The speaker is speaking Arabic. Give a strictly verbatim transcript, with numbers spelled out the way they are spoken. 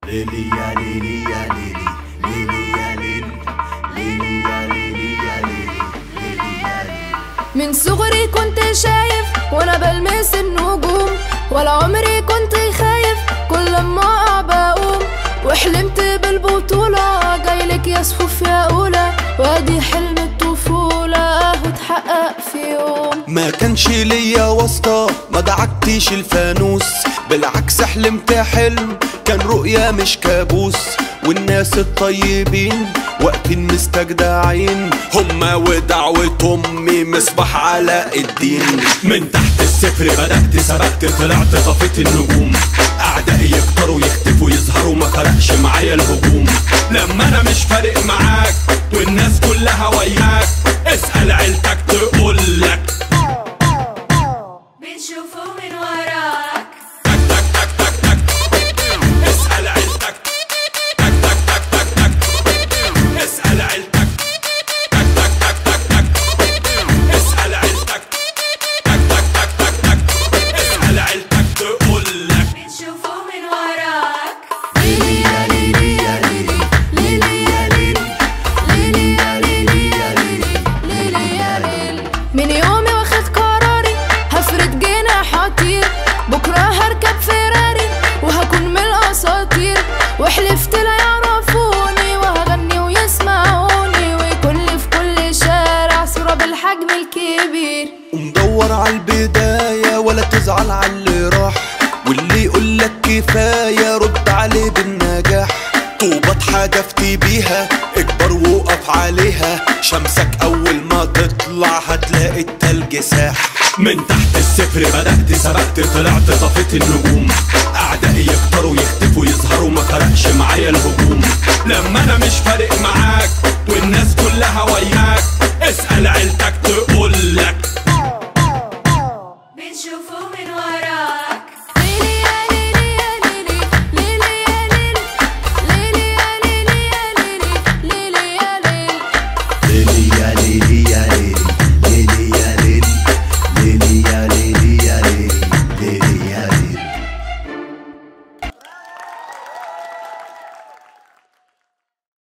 ليلي يا ليلي يا ليلي ليلي يا ليلي ليلي يا ليلي يا ليلي ليلي يا ليلي. من صغري كنت شايف وانا بلمس النجوم، ولا عمري كنت خايف كل ما اقع بقوم، وحلمت بالبطولة جايلك يا صفوف يا أولى، وادي حلم الطفولة اهو اتحقق في يوم. ما كانش ليا واسطة، ما دعكتش الفانوس، بالعكس حلمت حلم كان رؤيا مش كابوس، والناس الطيبين واقفين مستجدعين، هما ودعوة امي مصباح علاء الدين. من تحت الصفر بدأت سبقت طلعت طفيت النجوم، اعدائي يكتروا يختفوا يظهروا ما فرقش معايا الهجوم. لما انا مش فارق معاك والناس كلها وياك، اسأل عيلتك تقولك بنشوفه من وراك. تك تك تك تك تك اسأل عيلتك، تك تك تك تك تك اسأل عيلتك، تك تك تك تك تك اسأل عيلتك، تك تك تك تك تك اسأل عيلتك تقولك بنشوفه من وراك. ليلي يا ليلي يا ليلي ليلي يا ليلي ليلي يا ليلي يا ليلي ليلي يا ليلي. من يومي واخد قراري هفرد جناح اطير، بكره هركب فيراري وهكون من الاساطير، وحلفت لا يعرفوني وهغني ويسمعوني، ويكون لي في كل شارع صورة بالحجم الكبير. ومدور على البداية ولا تزعل على اللي راح، واللي يقولك كفاية رد عليه بالنجاح. طوبة اتحدفتي بيها اكبر وقف عليها، شمسك اول ما تطلع هتلاقي التلج ساح. من تحت الصفر بدأت سبقت طلعت طفيت النجوم، اعدائي يكتروا يختفوا يظهروا ما فرقش معايا الهجوم. لما انا مش فارق معاك والناس كلها وياك،